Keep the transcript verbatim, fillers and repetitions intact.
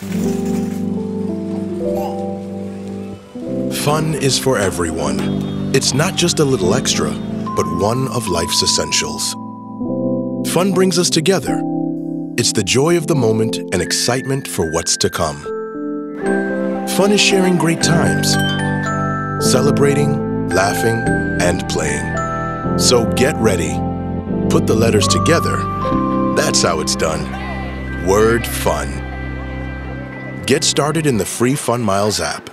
Fun is for everyone. It's not just a little extra, but one of life's essentials. Fun brings us together. It's the joy of the moment and excitement for what's to come. Fun is sharing great times, celebrating, laughing, and playing. So get ready. Put the letters together. That's how it's done. WordFun. Get started in the free Fun Miles app.